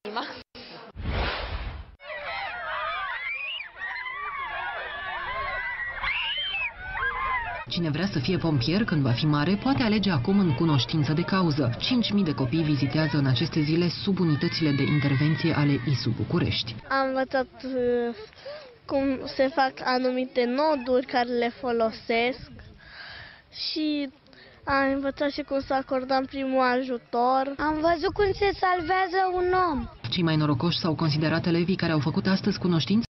Cine vrea să fie pompier când va fi mare, poate alege acum în cunoștință de cauză. 5.000 de copii vizitează în aceste zile subunitățile de intervenție ale ISU București. Am învățat cum se fac anumite noduri care le folosesc și am învățat și cum să acordăm primul ajutor. Am văzut cum se salvează un om. Cei mai norocoși s-au considerat elevii care au făcut astăzi cunoștință